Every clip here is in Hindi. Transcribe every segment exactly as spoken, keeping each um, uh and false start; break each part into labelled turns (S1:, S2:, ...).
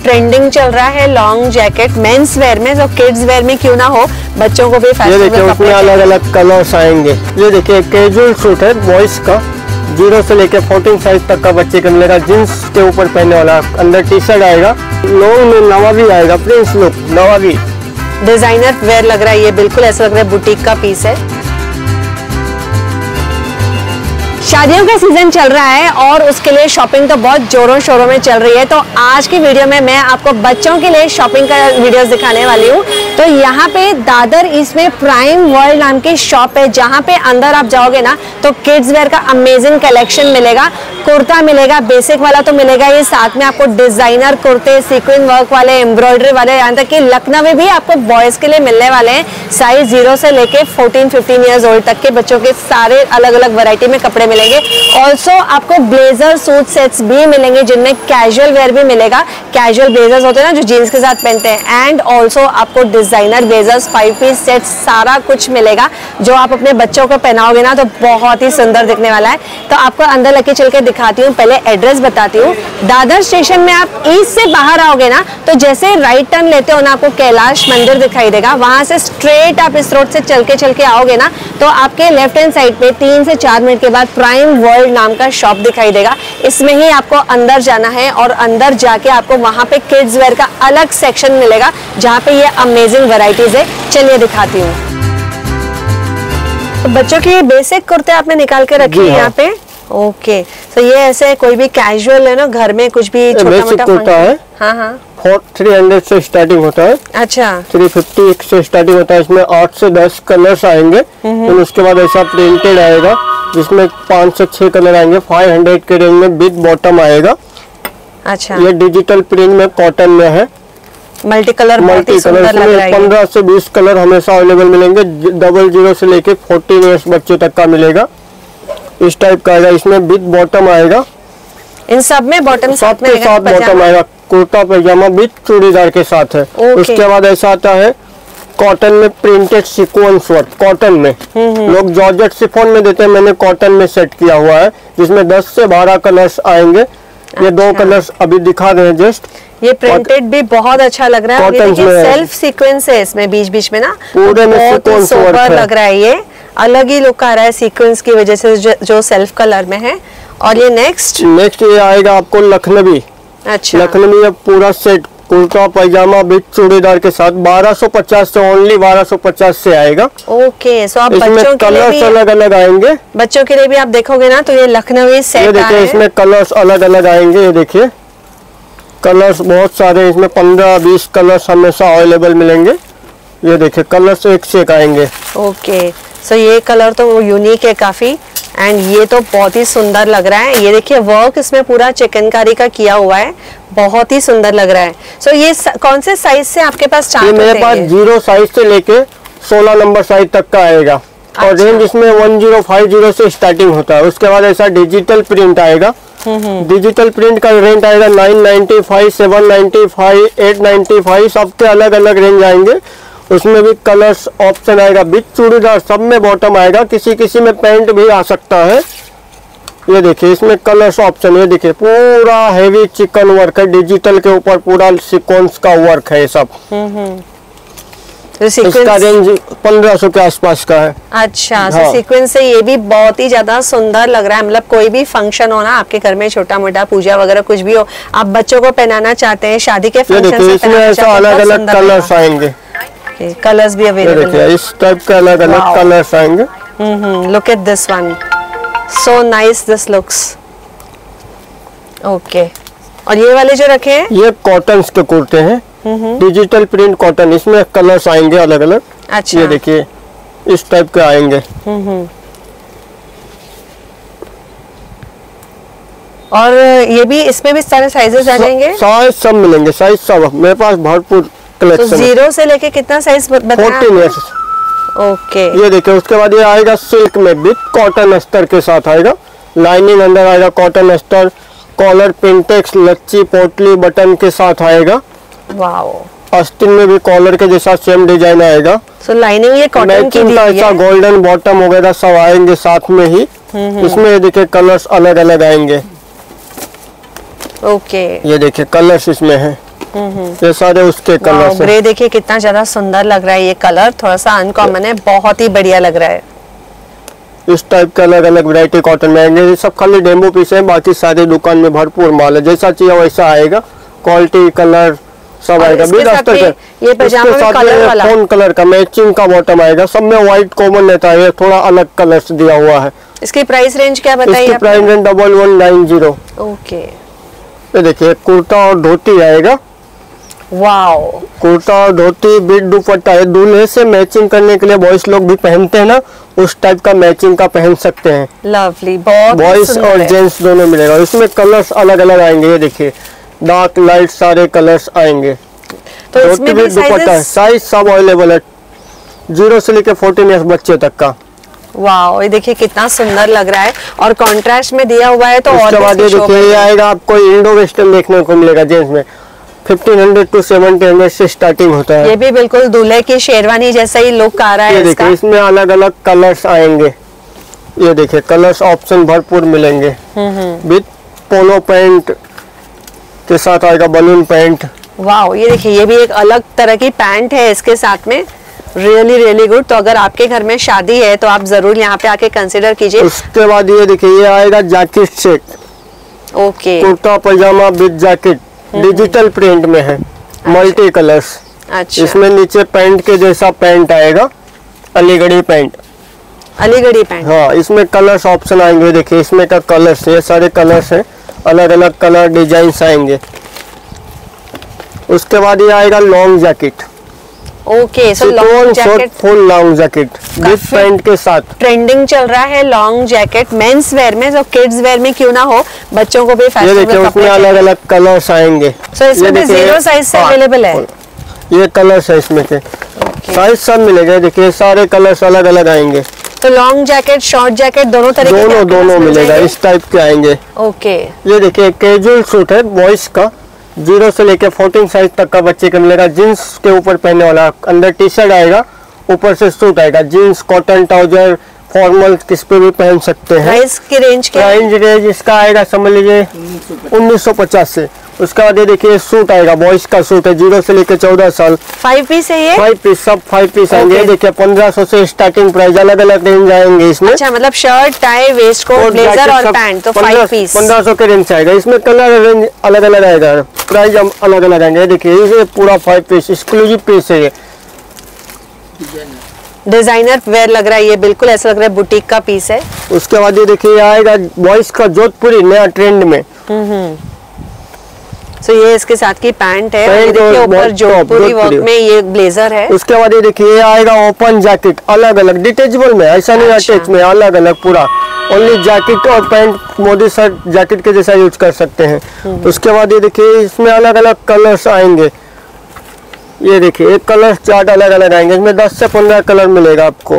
S1: ट्रेंडिंग चल रहा है लॉन्ग जैकेट मेंस वेयर में, तो किड्स वेयर में क्यों ना हो, बच्चों को भी
S2: ये देखिए उसमें अलग अलग कलर्स आएंगे। ये देखिए कैजुअल सूट है बॉयज का, जीरो से लेके फोर्टीन साइज तक का बच्चे का मिलेगा। जींस के ऊपर पहनने वाला, अंदर टी शर्ट आएगा, लॉन्ग में नवाबी आएगा, प्रिंस लुक नवाबी
S1: डिजाइनर वेयर लग रहा है। ये बिल्कुल ऐसा लग रहा है बुटीक का पीस है। शादियों का सीजन चल रहा है और उसके लिए शॉपिंग तो बहुत जोरों शोरों में चल रही है। तो आज की वीडियो में मैं आपको बच्चों के लिए शॉपिंग का वीडियोस दिखाने वाली हूँ। तो यहाँ पे दादर इसमें प्राइम वर्ल्ड नाम की शॉप है, जहाँ पे अंदर आप जाओगे ना तो किड्स वेयर का अमेजिंग कलेक्शन मिलेगा। कुर्ता मिलेगा, बेसिक वाला तो मिलेगा, ये साथ में आपको डिजाइनर कुर्ते, सीक्वेंस वर्क वाले, एम्ब्रॉयडरी वाले, यहाँ तक कि लखनवी भी आपको बॉयज के लिए मिलने वाले हैं। साइज जीरो से लेके फोर्टीन फिफ्टीन ईयर्स ओल्ड तक के बच्चों के सारे अलग अलग वैरायटी में कपड़े मिलेंगे। ऑल्सो आपको ब्लेजर सूट सेट्स भी मिलेंगे, जिनमें कैजुअल वेयर भी मिलेगा। कैजुअल ब्लेजर्स होते हैं ना जो जीन्स के साथ पहनते हैं, एंड ऑल्सो आपको designer blazers, five piece sets, सारा कुछ मिलेगा जो आप अपने बच्चों को पहनाओगे ना तो बहुत ही सुंदर दिखने वाला है। तो आपको अंदर लेके चल के दिखाती हूँ, पहले एड्रेस बताती हूँ। दादर स्टेशन में आप ईस्ट से बाहर आओगे ना तो जैसे राइट टर्न लेते हो ना आपको कैलाश मंदिर दिखाई देगा। वहां से स्ट्रेट आप इस रोड से चल के चल के आओगे ना तो आपके लेफ्ट हैंड साइड पे तीन से चार मिनट के बाद प्राइम वर्ल्ड नाम का शॉप दिखाई देगा। इसमें ही आपको अंदर जाना है और अंदर जाके आपको वहां पे किड्स वेयर का अलग सेक्शन मिलेगा जहाँ पे ये अमेजिंग वैरायटीज है। चलिए दिखाती हूँ। तो बच्चों के बेसिक कुर्ते आपने निकाल के रखे हैं यहाँ पे। ओके, तो ये ऐसे कोई भी कैजुअल है ना, घर में कुछ भी छोटा मोटा
S2: कुर्ता है।
S1: हाँ हाँ,
S2: थ्री हंड्रेड से स्टार्टिंग होता है।
S1: अच्छा,
S2: थ्री फिफ्टी से स्टार्टिंग होता है। इसमें आठ से दस कलर्स आएंगे। तो उसके बाद ऐसा प्रिंटेड आएगा जिसमें पाँच से छह कलर आएंगे। फाइव हंड्रेड के रेंज में बिग बॉटम आएगा।
S1: अच्छा,
S2: ये डिजिटल प्रिंट में कॉटन में है,
S1: मल्टी कलर
S2: मल्टी कलर। पंद्रह से बीस कलर हमेशा अवेलेबल मिलेंगे। डबल जीरो से लेके फोर्टीन ईयर्स बच्चे तक का मिलेगा। इस टाइप का आएगा। इसमें बिग बॉटम आएगा।
S1: इन सब में बॉटम साथ में
S2: साथ बॉटम आएगा। कुर्ता पैजामा विद चूड़ीदार के साथ है। उसके बाद ऐसा आता है कॉटन में प्रिंटेड सीक्वेंस वर्क, कॉटन में लोग जॉर्जेट शिफॉन में देते हैं, मैंने कॉटन में सेट किया हुआ है, जिसमें दस से बारह कलर्स आएंगे। ये अच्छा। दो कलर्स अभी दिखा रहे हैं जस्ट।
S1: ये प्रिंटेड भी बहुत अच्छा लग रहा है। ये सेल्फ सीक्वेंस है इसमें, बीच बीच में ना
S2: पूरे में सीक्वेंस वर्क है।
S1: लग रहा है, ये अलग ही लुक आ रहा है सीक्वेंस की वजह से जो, जो सेल्फ कलर में है। और ये नेक्स्ट
S2: नेक्स्ट ये आएगा आपको लखनवी।
S1: अच्छा,
S2: लखनवी पूरा सेट, कुर्ता पैजामा विद चूड़ीदार के साथ बारह सौ पचास से, ओनली बारह सौ पचास से आएगा।
S1: ओके, सो आप बच्चों के लिए भी
S2: अलग अलग आएंगे।
S1: बच्चों के लिए भी आप देखोगे ना तो ये लखनवी सेट
S2: ये देखिए, इसमें कलर्स अलग अलग आएंगे। ये देखिए कलर्स बहुत सारे, इसमें पंद्रह बीस कलर्स हमेशा अवेलेबल मिलेंगे। ये देखिए कलर्स एक से एक आएंगे।
S1: ओके, सो ये कलर तो यूनिक है काफी, एंड ये तो बहुत ही सुंदर लग रहा है। ये देखिए वर्क इसमें पूरा चिकनकारी का किया हुआ है, बहुत ही सुंदर लग रहा है। सो so, ये कौन से साइज से आपके पास स्टार्ट होते हैं?
S2: मेरे पास जीरो साइज से लेके सोलह नंबर साइज तक का आएगा। अच्छा। और रेंज इसमें वन जीरो फाइव जीरो से स्टार्टिंग होता है। उसके बाद ऐसा डिजिटल प्रिंट आएगा। डिजिटल प्रिंट का रेंज आएगा nine ninety five, seven ninety five, eight ninety five, सबके अलग अलग रेंज आएंगे। उसमें भी कलर्स ऑप्शन आएगा। बिग चूड़ीदार सब में बॉटम आएगा, किसी किसी में पैंट भी आ सकता है। ये देखिए इसमें कलर्स ऑप्शन, ये देखिए पूरा हेवी चिकन वर्क है, डिजिटल के ऊपर पूरा सीक्वेंस का वर्क है ये सब। तो इसका रेंज पंद्रह सौ के आसपास का है।
S1: अच्छा, हाँ। सीक्वेंस से ये भी बहुत ही ज्यादा सुंदर लग रहा है। मतलब कोई भी फंक्शन हो ना आपके घर में, छोटा मोटा पूजा वगैरह कुछ भी हो, आप बच्चों को पहनाना चाहते हैं शादी के फंक्शन से,
S2: इसमें ऐसा अलग अलग कलर्स आएंगे।
S1: कलर्स भी अवेलेबल
S2: है। इस टाइप के अलग अलग कलर्स आएंगे।
S1: Look at this one, so nice this looks. Okay, और ये वाले जो रखे हैं ये
S2: कॉटन के कुर्ते हैं, डिजिटल प्रिंट कॉटन। इसमें कलर्स आएंगे अलग अलग।
S1: अच्छा,
S2: ये देखिए इस टाइप के आएंगे।
S1: और ये भी, इसमें भी सारे साइजेस आ जाएंगे।
S2: साइज सब मिलेंगे, साइज सब मेरे पास भरपूर
S1: तो जीरो से लेके कितना साइज बताया?
S2: Fourteen years.
S1: ओके,
S2: ये देखिए उसके बाद ये आएगा सिल्क में विद कॉटन अस्तर के साथ आएगा। लाइनिंग अंदर आएगा, कॉटन अस्तर, कॉलर पिंटेक्स, लच्ची पोटली बटन के साथ आएगा।
S1: वाओ,
S2: आस्तीन में भी कॉलर के जैसा सेम डिजाइन आएगा।
S1: सो लाइनिंग ये कॉटन की दी है।
S2: ऐसा गोल्डन बॉटम वगैरह सब आएंगे साथ में ही। इसमें ये देखिए कलर्स अलग अलग आएंगे।
S1: ओके,
S2: ये देखिए कलर्स इसमें है। ये सारे उसके कलर।
S1: ग्रे देखिए कितना ज्यादा सुंदर लग रहा है, ये कलर थोड़ा सा अनकॉमन है, बहुत ही बढ़िया लग रहा है।
S2: इस टाइप के अलग अलग वैरायटी कॉटन में आएंगे। ये सब खाली डेमो पीस है, बाकी सारे दुकान में भरपूर माल है, जैसा चाहिए वैसा आएगा, क्वालिटी कलर सब आएगा।
S1: इसके साथ में ये पजामा में कलर वाला
S2: फोन कलर का मैचिंग का बॉटम आएगा, सब में व्हाइट कॉमन रहता है, थोड़ा अलग कलर्स दिया हुआ है।
S1: इसकी प्राइस रेंज क्या बताइए?
S2: इसकी price range double one nine zero.
S1: Okay,
S2: ये देखिए कुर्ता और धोती आएगा।
S1: वाओ,
S2: कुर्ता और धोती बिग दुपट्टा है, दूल्हे से मैचिंग करने के लिए बॉयज लोग भी पहनते हैं ना, उस टाइप का मैचिंग का पहन सकते हैं।
S1: लवली, बहुत
S2: बॉयज और जेंट्स दोनों मिलेगा। इसमें कलर्स अलग अलग आएंगे, ये देखिए डार्क लाइट सारे कलर्स आएंगे।
S1: तो इसमें भी
S2: दुपट्टा साइज सब अवेलेबल है, जीरो से लेके फोर्टीन ईयर्स बच्चे तक का।
S1: वाओ, ये देखिए कितना सुंदर लग रहा है और कॉन्ट्रास्ट में दिया हुआ है। तो
S2: उसके बाद ये देखिए ये आएगा आपको इंडो वेस्टर्न देखने को मिलेगा जेंट्स में, fifteen hundred to seventeen hundred से स्टार्टिंग होता है।
S1: ये भी बिल्कुल दूल्हे की शेरवानी जैसा ही लुक आ रहा है।
S2: ये देखिए इसमें अलग अलग कलर्स आएंगे, ये देखिए कलर्स ऑप्शन भरपूर मिलेंगे। विथ पोलो पैंट के साथ आएगा बलून पैंट।
S1: वाओ, ये देखिए ये भी एक अलग तरह की पैंट है इसके साथ में, रियली रियली गुड। तो अगर आपके घर में शादी है तो आप जरूर यहाँ पे आके कंसिडर कीजिए।
S2: उसके बाद ये देखिए ये आएगा jacket set,
S1: okay,
S2: kurta pyjama with jacket, digital print में है, मल्टी कलर्स।
S1: अच्छा,
S2: इसमें नीचे पैंट के जैसा पैंट आएगा, अलीगढ़ी पैंट,
S1: अलीगढ़ी पैंट।
S2: हाँ, इसमें कलर्स ऑप्शन आएंगे, देखिए इसमें का कलर्स, ये सारे कलर्स हैं, अलग अलग कलर डिजाइन आएंगे। उसके बाद ये आएगा long jacket,
S1: okay, so long jacket,
S2: full long jacket with pant के साथ
S1: ट्रेंडिंग चल रहा है लॉन्ग जैकेट मेंस वेयर में, जो किड्स वेयर में क्यों ना हो, बच्चों को भी फैशन में कपड़े।
S2: उसमें अलग अलग कलर्स आएंगे।
S1: सो इसमें भी जीरो साइज से अवेलेबल है।
S2: ये कलर्स है इसमें के, साइज सब मिलेगा, देखिए सारे कलर्स अलग अलग आएंगे।
S1: तो लॉन्ग जैकेट, शॉर्ट जैकेट दोनों तरह के
S2: दोनों दोनों मिलेगा, इस टाइप के आएंगे।
S1: ओके,
S2: ये देखिए कैजुअल सूट है बॉयज का, जीरो से लेके फोर्टीन साइज तक का बच्चे का मिलेगा। जीन्स के ऊपर पहनने वाला, अंदर टी शर्ट आएगा, ऊपर से सूट आएगा, जीन्स कॉटन ट्राउजर फॉर्मल किस पे भी पहन सकते हैं।
S1: प्राइस की रेंज क्या है?
S2: प्राइस रेंज इसका आएगा समझ लीजिए उन्नीस सौ पचास से। उसका बाद ये देखिए सूट आएगा, बॉयज का सूट है, जीरो से लेके चौदह साल।
S1: फाइव पीस है ये?
S2: फाइव पीस, सब फाइव पीस आएंगे। okay. देखिए पंद्रह सौ से स्टार्टिंग प्राइस, अलग अलग रेंज आएंगे इसमें।
S1: अच्छा, मतलब shirt, tie, waistcoat, blazer और पैंट, तो फाइव पीस
S2: पंद्रह सौ के रेंज आएगा। इसमें कलर रेंज अलग अलग आएगा, प्राइस अलग अलग आएंगे। देखिए ये पूरा फाइव पीस एक्सक्लूसिव पीस है, ये
S1: डिजाइनर वेयर लग रहा है, ये बिल्कुल ऐसा लग रहा है बुटीक का पीस है।
S2: उसके बाद ये देखिए आएगा बॉयज का जोधपुरी नया ट्रेंड में।
S1: सो ये इसके साथ की पैंट है, ये देखिए ऊपर जोधपुरी वर्क में ये ब्लेजर है।
S2: उसके बाद ये देखिए ये आएगा ओपन जैकेट, अलग अलग डिटेचेबल में, ऐसा नहीं अटैच में, अलग अलग पूरा ओनली जैकेट और पैंट मोदी शर्ट जैकेट के जैसा यूज कर सकते हैं। उसके बाद ये देखिए इसमें अलग अलग कलर्स आएंगे, ये देखिए एक कलर चार्ट अलग अलग आएंगे, इसमें दस से पंद्रह कलर मिलेगा आपको।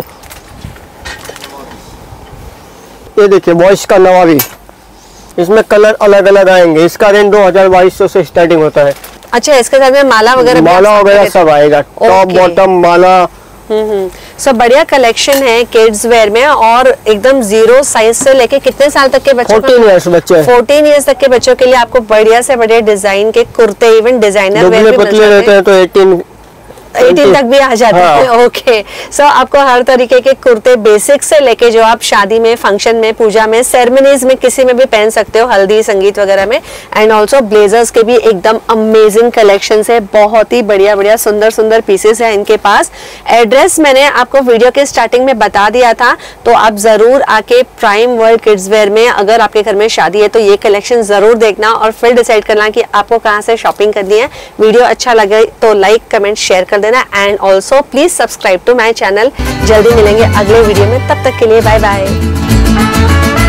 S2: ये देखिए बॉयज का नवाबी, इसमें कलर अलग अलग आएंगे। इसका रेंज दो हजार बाईस सौ से स्टार्टिंग होता है।
S1: अच्छा, इसके साथ में माला वगैरह
S2: माला वगैरह सब आएगा, टॉप बॉटम माला।
S1: हम्म सब बढ़िया कलेक्शन है किड्स वेयर में, और एकदम जीरो साइज से लेके कितने साल तक के बच्चों
S2: फोर्टीन इयर्स बच्चे
S1: फोर्टीन इयर्स तक के बच्चों के लिए आपको बढ़िया से बढ़िया डिजाइन के कुर्ते, इवन डिजाइनर वेयर भी
S2: पतले रहते हैं तो एटीन
S1: एटीन तक भी आ जाते
S2: हाँ।
S1: हैं। ओके, सो आपको हर तरीके के कुर्ते बेसिक से लेके जो आप शादी में, फंक्शन में, पूजा में, सेरेमनीज में किसी में भी पहन सकते हो, हल्दी संगीत वगैरह में। एंड ऑल्सो ब्लेजर्स के भी एकदम अमेजिंग कलेक्शन है, बहुत ही बढ़िया बढ़िया सुंदर सुंदर पीसेस है इनके पास। एड्रेस मैंने आपको वीडियो के स्टार्टिंग में बता दिया था, तो आप जरूर आके प्राइम वर्ल्ड किड्स वेयर में अगर आपके घर में शादी है तो ये कलेक्शन जरूर देखना और फिर डिसाइड करना कि आपको कहाँ से शॉपिंग करनी है। वीडियो अच्छा लगे तो लाइक कमेंट शेयर कर देना, and also please subscribe to my channel. जल्दी मिलेंगे अगले वीडियो में, तब तक के लिए बाय बाय।